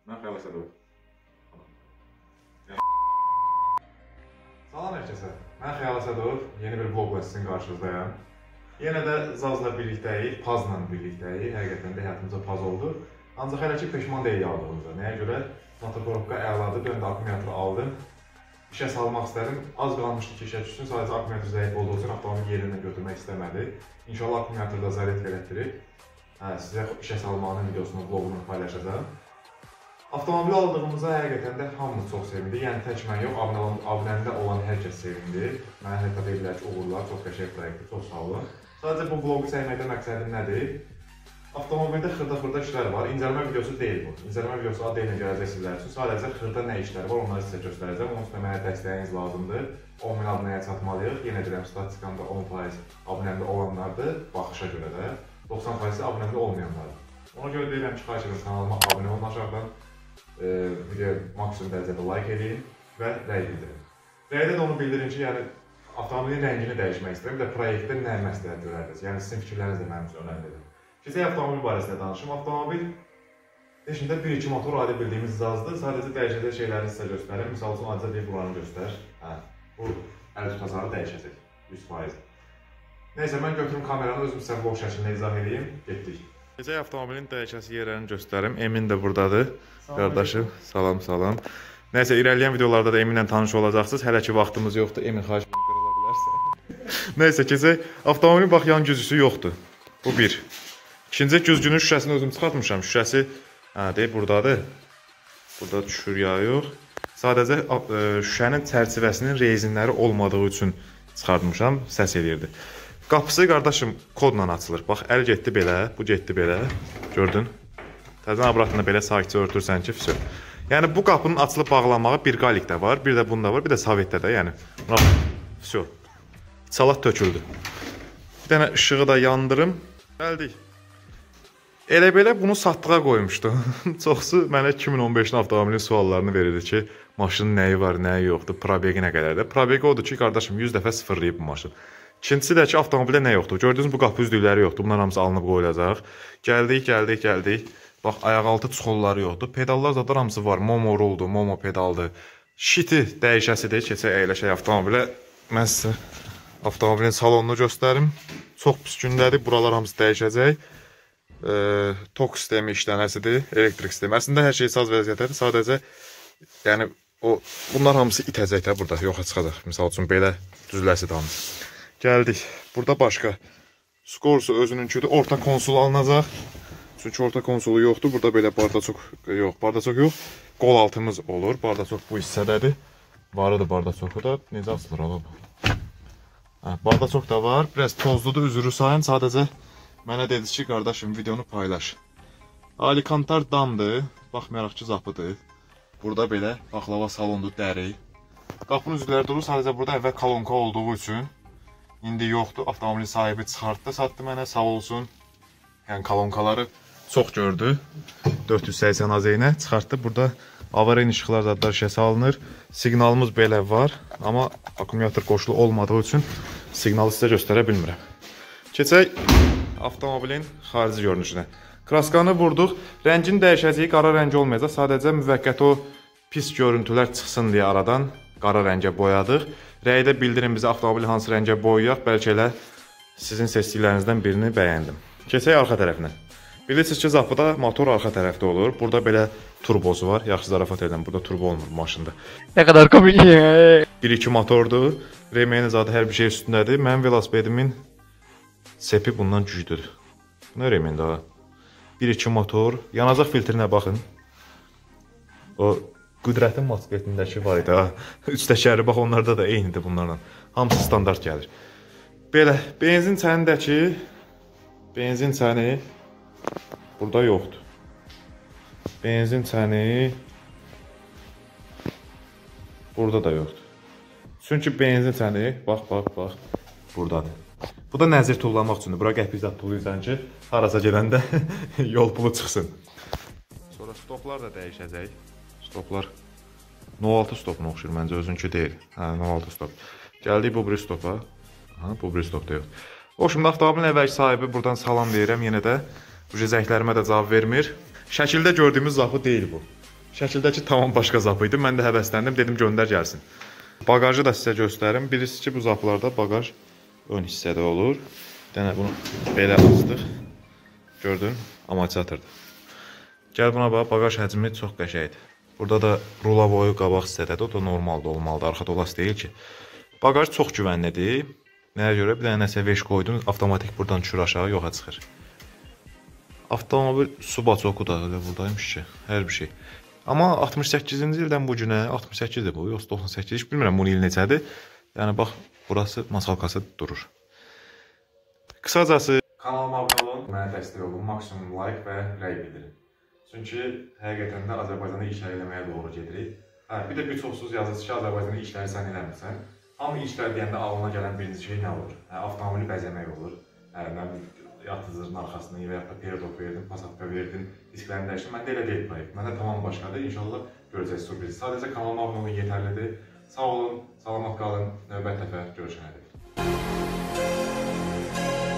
Mən Xəyal Əsədov. Salam herkese. Mən Xəyal Əsədov. Yeni bir vlogla sizin qarşınızdayım. Yenə də Zazla birlikdəyik, Pazla birlikdəyik. Həqiqətən də həyatımıza Paz oldu. Ancaq hələ ki peşman deyil aldığımıza. Nəyə görə? Motokorobka əladır, döndü akkumulyator aldım. İşə salmaq istədim. Az qalmışdı ki işə düşsün. Sadəcə akkumulyator zəif olduğu üçün avtomobil yerindən götürmək istəmədi. İnşallah akkumulyatorda zaryadka elətdirir. Sizə işə salmağının videosunu, vlogunu paylaşacağım. Avtomobil aldığımıza həqiqətən də hamımız çox sevindi. Yəni tək mən yox, abunəmdə olan hər kəs sevindi. Mənə hətta deyirlər ki, uğurlar, çox qəşəng proyektdir, çox sağ olun. Sadəcə bu vlogu çəkməkdə məqsədim nədir? Avtomobildə xırda işlər var. İncəlmə videosu deyil bu. İncəlmə videosu adı ilə gələcək sizlər üçün. Sadəcə xırda nə işlər var, onları sizə göstərəcəm. Onun üçün mənə dəstəyiniz lazımdır. 10.000 abunəyə çatmalıyıq. Yenə deyirəm, statistikamda 10% abunəmdə olanlardır, baxışa görə də. 90% abunəmdə olmayanlardır. Ona görə deyirəm ki, xahiş edirəm kanalıma abunə olun aşağıdan. Videoya maksimum dərəcədə like edin və rəy bildirin. Rəydə də onu bildirin ki, yəni avtomobilin rəngini dəyişmək istəyirəm. Bir də proyektdə nə məsləhət görərdiniz. Yəni sizin fikirləriniz də mənim üçün önəmlidir. Keçək avtomobil barəsində danışım. Avtomobil içində 1-2 motor adi bildiyimiz Zazdır. Sadəcə dəyişəcək şeyləri sizə göstərim. Misal üçün acı deyib buranı göstər. Bu əl tutacağı dəyişəcək 100%. Neysə, mən götürüm kameranı, özüm sizə vlog şəklində izah edeyim. Getdik. Keçək avtomobilin dəyişəsi yerlərini göstərim. Emin də buradadır. Qardaşım, salam. Nəysə, irəliyən videolarda da Eminlə tanış olacaqsınız. Hələ ki vaxtımız yoxdur. Emin xahiş qırıla bilərsə. Nəysə, keçək. Avtomobilin bax yan güzgüsü yoxdur. Bu bir. İkinci güzgünün şüşəsini özüm çıxartmışam. Şüşəsi buradadır. Burada düşür ya yox. Sadəcə şüşənin çərçivəsinin rezinləri olmadığı üçün çıxartmışam. Səs edirdi. Qapısı qardaşım kodla açılır. Bax, əl getdi belə, bu getdi belə. Gördün? Təzən abratını belə sakitcə örtürsən ki, vəsə. Yəni bu qapının açılıb bağlanmağı bir qalik də var, bir də bunda var, bir də Sovetdə də, yəni. Vəsə. Salat töküldü. Bir dənə işığı da yandırım. Gəldik. Elə belə bunu satdığa qoymuşdu. Çoxsu mənə 2015-ci avtomobilin suallarını verirdi ki, maşının nəyi var, nəyi yoxdur, probegi nə qədərdir. Probegi odur ki, qardaşım 100 dəfə sıfırlayıb bu maşın. İkincisi də ki, avtomobildə nə yoxdur? Gördünüz, bu qapı üzdükləri yoxdur. Bunlar hamısı alınıb qoyulacaq. Gəldik. Bax, ayaqaltı çuxolları yoxdur. Pedallar zaten hamısı var. Momo ruldur, Momo pedaldır. Şiti dəyişəsidir. Keçək əyləşək avtomobilə. Mən sizə avtomobilin salonunu göstərim. Çox pis gündədir. Buralar hamısı dəyişəcək. Tok sistemi işlənəsidir. Elektrik sistemi. Əslində hər şey saz vəziyyətədir. Sadəcə, yəni, bunlar hamısı itəcək də burada. Yoxa çıxacaq. Misal üçün, belə düzləsi də hamısı. Gəldik. Burada başqa. Skorsu özününküdür. Orta konsul alınacaq. Çünki orta konsolu yoxdur. Burada belə bardaçok yox. Qol altımız olur. Bardaçok bu hissədədir. Varıdır bardaçoku da. Necə asılır ola bu? Bardaçok da var. Biraz tozludur. Üzürü sayın. Sadəcə mənə dediniz ki, qardaşım, videonu paylaş. Alikantar damdır. Baxmayaraq ki, zapıdır. Burada belə baklava salondur, dəri. Qapının üzvləri durur. Sadəcə burada əvvəl kolonka olduğu üçün İndi yoxdur. Avtomobilin sahibi çıxartdı, satdı mənə, sağ olsun. Yəni kolonkaları çox gördü. 480 azeynə çıxartdı. Burada avariya işıqlar zadlar işə salınır. Siqnalımız belə var. Amma akkumulyator qoşulu olmadığı üçün siqnalı sizə göstərə bilmirəm. Keçək avtomobilin xarici görünüşünə. Kraskanı vurduq. Rəngin dəyişəcəyi qara rəng olmayacaq. Sadəcə müvəqqəti o pis görüntülər çıxsın deyə aradan qara rəngə boyadıq. Rəydə bildirin bizə avtomobili hansı rəngə boyayaq. Bəlkə elə sizin seçdiklərinizdən birini bəyəndim. Keçək arxa tərəfinə. Bilirsiniz ki, zapıda motor arxa tərəfdə olur. Burada belə turbosu var. Yaxşı zarafat edən. Burada turbo olmur maşında. Nə qədər komik. 1-2 motordur. Remeyin zadı hər bir şey üstündədir. Mənim velosipedimin sepi bundan güclüdür. Bu nə remeyin daha? 1-2 motor. Yanacaq filtrinə baxın. O Qüdrətin motosikletindəki var idi. Üstəkəri, bax, onlarda da eynidir bunlarla. Hamısı standart gəlir. Belə, benzin çənindəki benzin çəni burada yoxdur. Benzin çəni burada da yoxdur. Çünki benzin çəni, bax, buradadır. Bu da nəzir tullamaq üçündür. Bura qəpizat tullayırsan ki, harasa gedəndə yol pulu çıxsın. Sonra stoplar da dəyişəcək. Stoplar 06 stopuna oxşur, məncə özünkü deyil. 06 stop. Gəldik bu biri stopa. Bu biri stopda yox. O, şimdi avtomobilin əvvəlki sahibi buradan salam deyirəm. Yenə də bu zənglərimə də cavab vermir. Şəkildə gördüyümüz zapı deyil bu. Şəkildəki tamam başqa zapı idi. Mən də həvəsləndim, dedim göndər gəlsin. Bagajı da sizə göstərim. Birisi ki, bu zaplarda bagaj ön hissədə olur. Bir dənə bunu belə açdıq. Gördün, amortizatordur. Gəl buna bax, bagaj həcmi çox qəşəngdir. Burada da rula boyu qabaq hissədədir, o da normalda olmalıdır, arxa dolası deyil ki. Bagaj çox güvənlidir. Nəyə görə? Bir dənə nəsə veş qoydun, avtomatik buradan düşür aşağı, yoxa çıxır. Avtomobil su bacoku da elə buradaymış ki, hər bir şey. Amma 68-ci ildən bu günə, 68-dir bu, yoxsa 98, heç bilmirəm bunun il necədir. Yəni, bax, burası masalkası durur. Qısacası, kanalıma abunə olun, mənə dəstək olun, maksimum like və rəy bildirin. Çünki həqiqətən də Azərbaycanda işlər eləməyə doğru gedirik. Bir də bir çoxsuz yazısı ki, Azərbaycanda işləri sən eləmirsən. Hamı işlər deyəndə ağlına gələn birinci şey nə olur? Avtomobili bəzəmək olur. Yatıcının arxasını və yaxud da periodok verdin, pasatka verdin, disklərini dəyişdin. Məndə elə deyil proyekt. Məndə tamam başqadır. İnşallah görəcəksiniz sürpriz. Sadəcə kanalıma abunə olun yetərlidir. Sağ olun, salamat qalın. Növbət dəfə görüşənədir.